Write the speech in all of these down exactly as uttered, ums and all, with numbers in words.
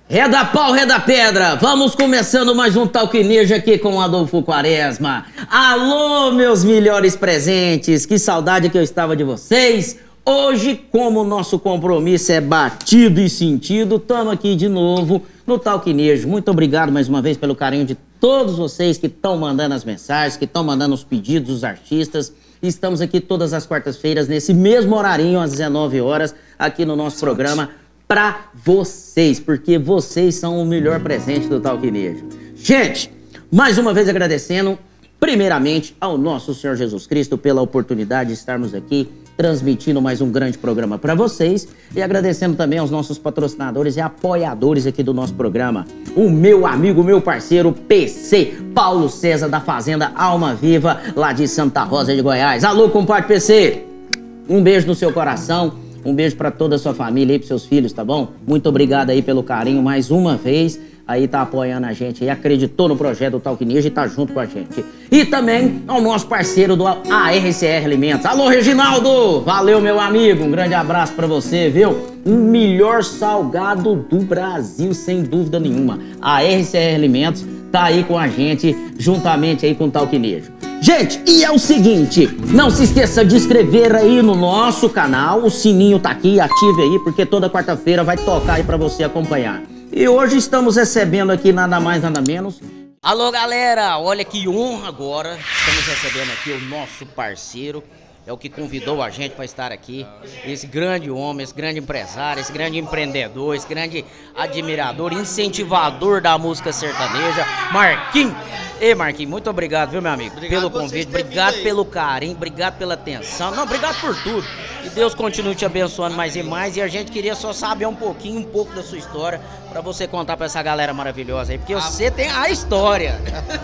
Reda pau, reda pedra, vamos começando mais um Talk Ninja aqui com o Adolfo Quaresma. Alô, meus melhores presentes, que saudade que eu estava de vocês. Hoje, como o nosso compromisso é batido e sentido, estamos aqui de novo no Talk Ninja. Muito obrigado mais uma vez pelo carinho de todos vocês que estão mandando as mensagens, que estão mandando os pedidos dos artistas. Estamos aqui todas as quartas-feiras, nesse mesmo horarinho, às dezenove horas, aqui no nosso programa, pra vocês, porque vocês são o melhor presente do Talk Ninja. Gente, mais uma vez agradecendo, primeiramente, ao nosso Senhor Jesus Cristo pela oportunidade de estarmos aqui transmitindo mais um grande programa para vocês e agradecendo também aos nossos patrocinadores e apoiadores aqui do nosso programa. O meu amigo, meu parceiro P C, Paulo César da Fazenda Alma Viva, lá de Santa Rosa de Goiás. Alô, compadre P C, um beijo no seu coração. Um beijo pra toda a sua família e pros seus filhos, tá bom? Muito obrigado aí pelo carinho mais uma vez. Aí tá apoiando a gente aí, acreditou no projeto do Talk Ninja e tá junto com a gente. E também ao nosso parceiro do A R C R Alimentos. Alô, Reginaldo! Valeu, meu amigo. Um grande abraço pra você, viu? O melhor salgado do Brasil, sem dúvida nenhuma. A R C R Alimentos tá aí com a gente, juntamente aí com o Talk Ninja. Gente, e é o seguinte, não se esqueça de inscrever aí no nosso canal, o sininho tá aqui, ative aí, porque toda quarta-feira vai tocar aí pra você acompanhar. E hoje estamos recebendo aqui nada mais, nada menos... Alô, galera, olha que honra agora, estamos recebendo aqui o nosso parceiro, é o que convidou a gente para estar aqui, esse grande homem, esse grande empresário, esse grande empreendedor, esse grande admirador, incentivador da música sertaneja, Marquinhos. Ei, Marquinhos, muito obrigado, viu, meu amigo, obrigado pelo convite, obrigado pelo carinho, obrigado pela atenção, não, obrigado por tudo. Que Deus continue te abençoando mais e mais, e a gente queria só saber um pouquinho, um pouco da sua história, para você contar para essa galera maravilhosa aí, porque ah, você tem a história.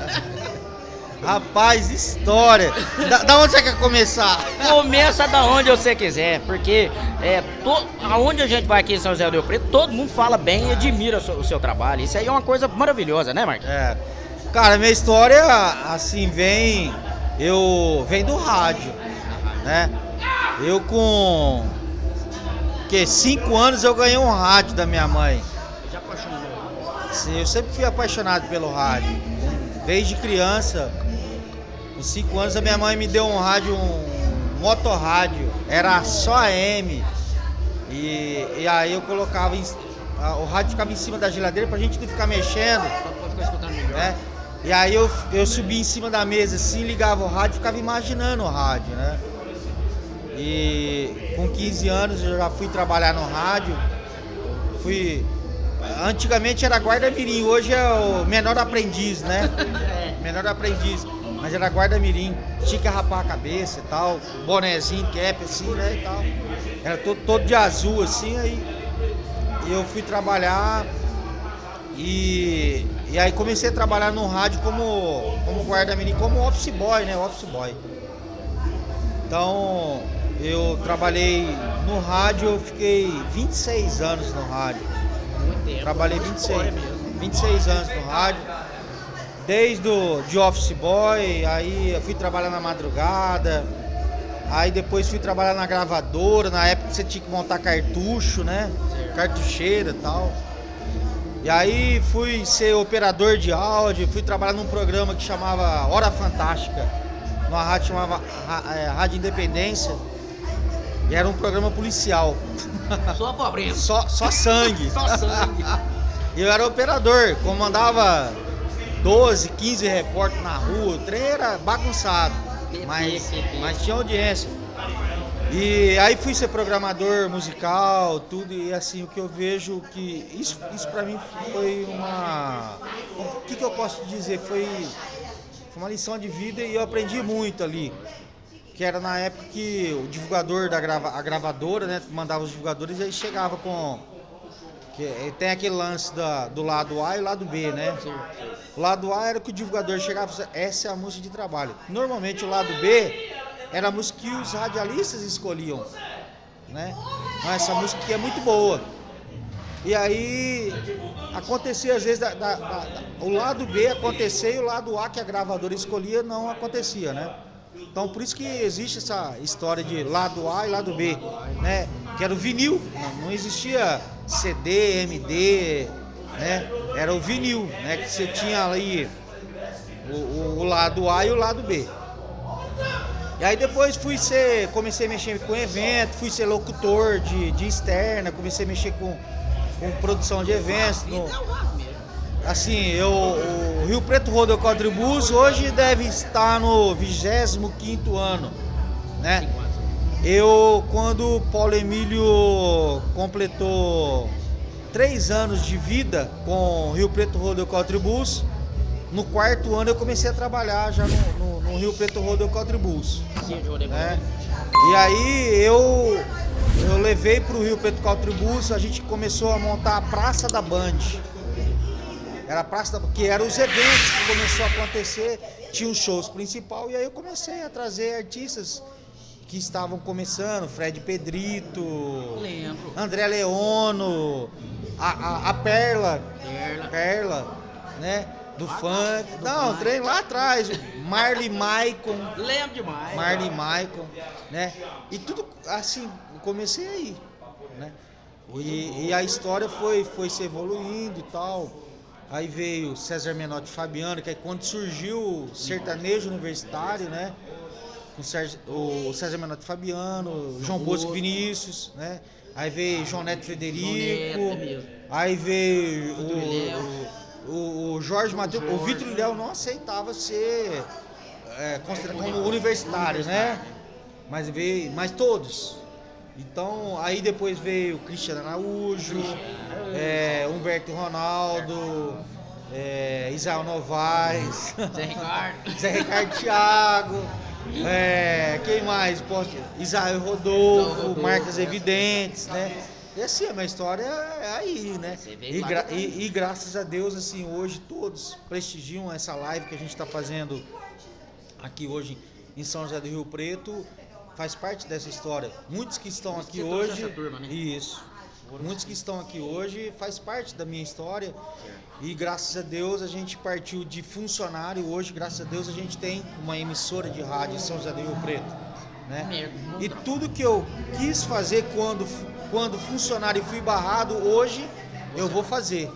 Rapaz, história. Da, da onde você quer começar? Começa da onde você quiser, porque é, to, aonde a gente vai aqui em São José do Rio Preto, todo mundo fala bem e admira o seu, o seu trabalho. Isso aí é uma coisa maravilhosa, né, Marquinhos? É. Cara, minha história, assim, vem... Eu... Vem do rádio, né? Eu com... Que, cinco anos eu ganhei um rádio da minha mãe. Já apaixonou? Sim, eu sempre fui apaixonado pelo rádio. Desde criança... Com cinco anos a minha mãe me deu um rádio, um motorrádio, era só A M. E, e aí eu colocava, em, a, o rádio ficava em cima da geladeira pra gente não ficar mexendo. Pra ficar escutando melhor. Né? E aí eu, eu subia em cima da mesa assim, ligava o rádio e ficava imaginando o rádio, né? E com quinze anos eu já fui trabalhar no rádio. Fui... Antigamente era guarda-mirim, hoje é o menor aprendiz, né? Menor aprendiz. Mas era guarda-mirim, tinha que rapar a cabeça e tal, bonezinho, cap assim, né, e tal. Era todo, todo de azul assim, aí e eu fui trabalhar e, e aí comecei a trabalhar no rádio como, como guarda-mirim, como office boy, né, office boy. Então, eu trabalhei no rádio, eu fiquei vinte e seis anos no rádio. Muito tempo. Trabalhei vinte e seis, vinte e seis anos no rádio. Desde o de office boy, aí eu fui trabalhar na madrugada, aí depois fui trabalhar na gravadora, na época você tinha que montar cartucho, né? Cartucheira e tal. E aí fui ser operador de áudio, fui trabalhar num programa que chamava Hora Fantástica, numa rádio que chamava Rádio Independência, e era um programa policial. Só pobrinha. Só, só sangue. Só sangue. Eu era operador, comandava doze, quinze repórteres na rua, o trem era bagunçado, mas, mas tinha audiência. E aí fui ser programador musical, tudo, e assim, o que eu vejo que isso, isso pra mim foi uma... O que que eu posso dizer? Foi, foi uma lição de vida e eu aprendi muito ali. Que era na época que o divulgador da grava, a gravadora, né, mandava os divulgadores e aí chegava com... Que tem aquele lance da, do lado A e o lado B, né? Sim, sim. O lado A era que o divulgador chegava e falava, essa é a música de trabalho. Normalmente o lado B era a música que os radialistas escolhiam, né? Mas essa música aqui é muito boa. E aí acontecia às vezes, da, da, da, o lado B acontecia e o lado A que a gravadora escolhia não acontecia, né? Então por isso que existe essa história de lado A e lado B, né? Que era o vinil, não, não existia C D, M D, né? Era o vinil, né? Que você tinha ali o, o, o lado A e o lado B. E aí depois fui ser, comecei a mexer com evento, fui ser locutor de, de externa, comecei a mexer com, com produção de eventos. No, assim, eu, o Rio Preto Rodeio Quadribus hoje deve estar no vigésimo quinto ano, né? Eu, quando o Paulo Emílio completou três anos de vida com o Rio Preto Rodeio Quadribus, no quarto ano eu comecei a trabalhar já no, no, no Rio Preto Rodeio Quadribus, né? E aí eu, eu levei para o Rio Preto Quadribus, a gente começou a montar a Praça da Band. Era a Praça da, que eram os eventos que começou a acontecer, tinha os shows principal, e aí eu comecei a trazer artistas que estavam começando, Fred Pedrito, Lembro. André Leono, a, a, a Perla, Perla. Perla, né? Do Ah, funk. do Não, funk. trem lá atrás. Marley Maicon. Lembro demais. Marley Maicon, né? E tudo assim, comecei aí, né? E, e a história foi, foi se evoluindo e tal. Aí veio César Menotti e Fabiano, que é quando surgiu o sertanejo universitário, né? Com César, o César Menotti e Fabiano, João Bosco e Vinícius, né? Aí veio João Neto e Frederico. João Neto, é mesmo. Aí veio Vitor o, Léo. o, o Jorge Matheus. O Vitor Léo não aceitava ser é, considerado como universitário, né? Mas veio, mas todos. Então, aí depois veio Cristiano Araújo, é, Humberto Ronaldo, é, Isael Novaes, Zé Ricardo. Zé Ricardo Thiago, é, quem mais? Posso... Isael Rodolfo, Rodolfo, Marcas é. Evidentes, né? E assim, a minha história é aí, né? Você veio E, lá gra- também. e- e graças a Deus, assim, hoje todos prestigiam essa live que a gente está fazendo aqui hoje em São José do Rio Preto. Faz parte dessa história. Muitos que estão Muitos aqui que trouxe hoje. essa turma, né? Isso. Muitos que estão aqui hoje faz parte da minha história. E graças a Deus a gente partiu de funcionário. Hoje, graças a Deus, a gente tem uma emissora de rádio em São José do Rio Preto, né? Merda. E tudo que eu quis fazer quando, quando funcionário e fui barrado, hoje eu vou fazer.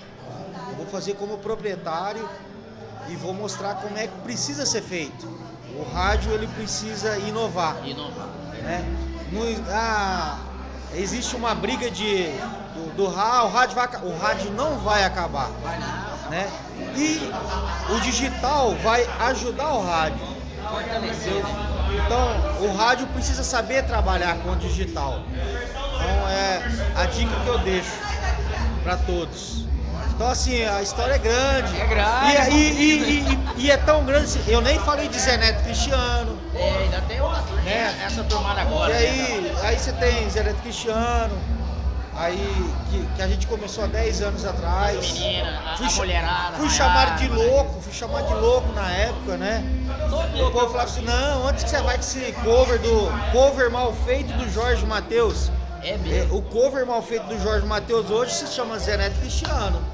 Eu vou fazer como proprietário e vou mostrar como é que precisa ser feito. O rádio ele precisa inovar, Inovar. né? Não, ah, existe uma briga de do, do ah, o rádio vai, o rádio não vai acabar, Vai não. né? E o digital vai ajudar o rádio. Fortalecer. Então, o rádio precisa saber trabalhar com o digital. Então, é a dica que eu deixo para todos. Então, assim, a história é grande. É grande, E, é e, e, e- e é tão grande assim, eu nem falei de Zé Neto Cristiano. É, ainda tem uma, Né? essa turmada agora. E né, aí, aí você tem Zé Neto Cristiano, aí que, que a gente começou há dez anos atrás. As meninas, a, Fui a cha- mulherada. Fui a chamado de Maiara, louco, fui chamado de louco na época, né? Todo O louco. povo falava assim, não, antes que você vai com esse cover do cover mal feito do Jorge Mateus. É É, mesmo. o cover mal feito do Jorge Mateus hoje se chama Zé Neto Cristiano.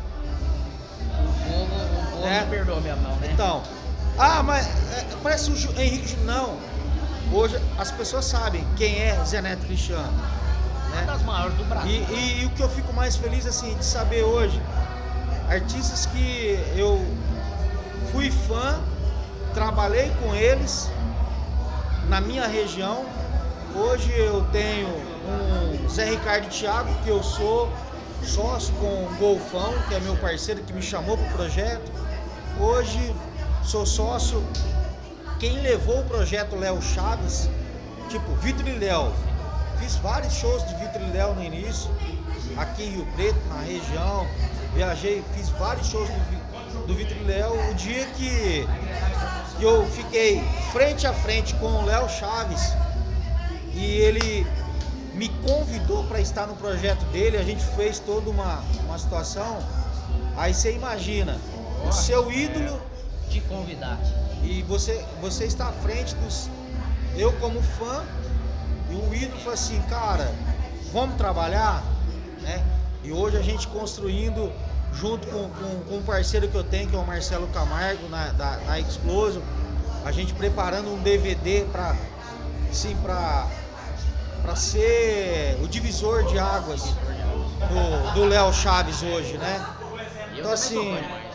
O povo, o povo É. não perdoa minha mão, né? Então, ah, mas é, parece o Ju- Henrique Ju- não. Hoje as pessoas sabem quem é Zé Neto Cristiano, Uma né? das maiores do E, Brasil. e- e o que eu fico mais feliz assim de saber hoje, artistas que eu fui fã, trabalhei com eles na minha região. Hoje eu tenho um Zé Ricardo Thiago, que eu sou sócio com o Golfão, que é meu parceiro que me chamou para o projeto. Hoje sou sócio. Quem levou o projeto Léo Chaves, tipo Vitor e Léo. Fiz vários shows de Vitor e Léo no início, aqui em Rio Preto, na região. Viajei, fiz vários shows do, Vi- do Vitor e Léo. O dia que eu fiquei frente a frente com o Léo Chaves e ele me convidou para estar no projeto dele, a gente fez toda uma, uma situação. Aí você imagina, o seu ídolo Te convidar. e você, você está à frente dos. Eu como fã, e o ídolo falou assim, cara, vamos trabalhar, né? E hoje a gente construindo junto com, com, com um parceiro que eu tenho, que é o Marcelo Camargo, na, da, na Explosion, a gente preparando um D V D para assim, para para ser o divisor de águas do, do Léo Chaves hoje, né? Então assim,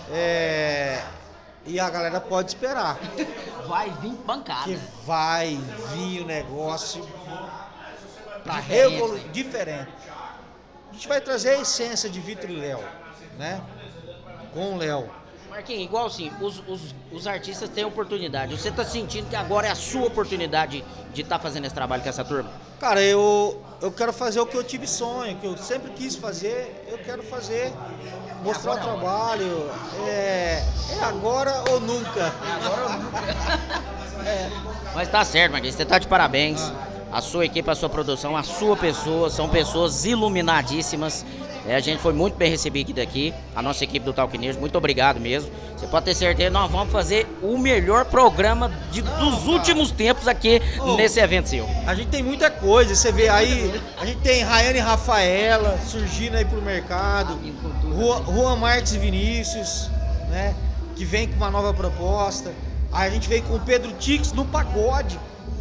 é... e a galera pode esperar. Vai vir bancada. Que vai vir o negócio pra revolucionar, diferente. A gente vai trazer a essência de Vitor e Léo, né? Com o Léo. Marquinhos, igual assim, os, os, os artistas têm oportunidade. Você tá sentindo que agora é a sua oportunidade de estar tá fazendo esse trabalho com essa turma? Cara, eu, eu quero fazer o que eu tive sonho, que eu sempre quis fazer, eu quero fazer, mostrar o trabalho. É, é agora ou nunca. É agora ou nunca. É. Mas tá certo, Marquinhos, você tá de parabéns. A sua equipe, a sua produção, a sua pessoa, são pessoas iluminadíssimas. É, a gente foi muito bem recebido aqui, a nossa equipe do Talk News, muito obrigado mesmo. Você pode ter certeza, nós vamos fazer o melhor programa de, dos últimos tempos aqui oh, nesse evento seu. A gente tem muita coisa, você vê aí, a gente tem Rayane e Rafaela surgindo aí pro mercado, Juan Marques e Vinícius, né, que vem com uma nova proposta. Aí a gente veio com o Pedro Tix no pagode,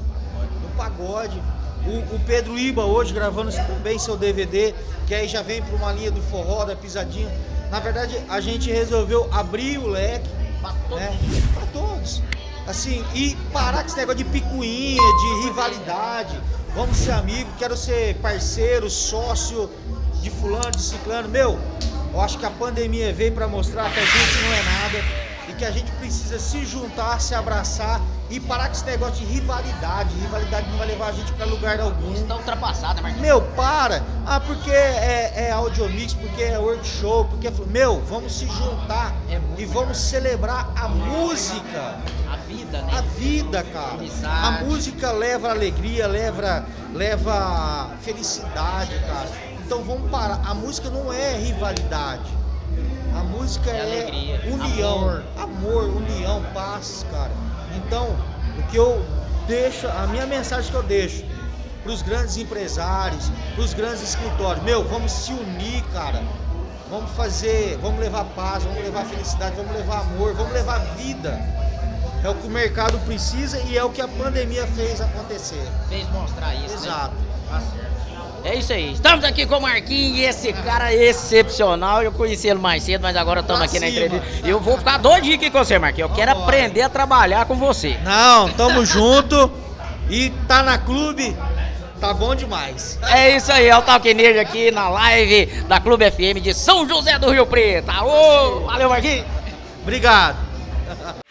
no pagode. O, o Pedro Iba hoje gravando também seu D V D, que aí já vem para uma linha do forró, da pisadinha. Na verdade, a gente resolveu abrir o leque para todos. Né, para todos. Assim, e parar com esse negócio de picuinha, de rivalidade. Vamos ser amigos, quero ser parceiro, sócio de fulano, de ciclano. Meu, eu acho que a pandemia veio para mostrar que a gente não é nada e que a gente precisa se juntar, se abraçar e parar com esse negócio de rivalidade. Rivalidade não vai levar a gente pra lugar algum. Isso tá ultrapassada, Marquinhos. Meu, para! Ah, porque é, é audiomix, porque é workshop, porque... Meu, vamos se juntar é e vamos celebrar a música. A vida, né? A vida, cara. Amizade. A música leva alegria, leva, leva felicidade, cara. Então vamos parar. A música não é rivalidade. A música é, é alegria, união, amor. amor, união, paz, cara. Então, o que eu deixo, a minha mensagem que eu deixo para os grandes empresários, para os grandes escritórios, meu, vamos se unir, cara. Vamos fazer, vamos levar paz, vamos levar felicidade, vamos levar amor, vamos levar vida. É o que o mercado precisa e é o que a pandemia fez acontecer. Fez mostrar isso, Exato. Né? Tá certo. É isso aí, estamos aqui com o Marquinhos, esse cara excepcional. Eu conheci ele mais cedo, mas agora estamos aqui na entrevista. Eu vou ficar doidinho aqui com você, Marquinhos. Eu quero Vambora. aprender a trabalhar com você. Não, tamo junto. E tá na clube, tá bom demais. É isso aí, é o Talk News aqui na live da Clube F M de São José do Rio Preto. Aô, valeu, Marquinhos. Obrigado.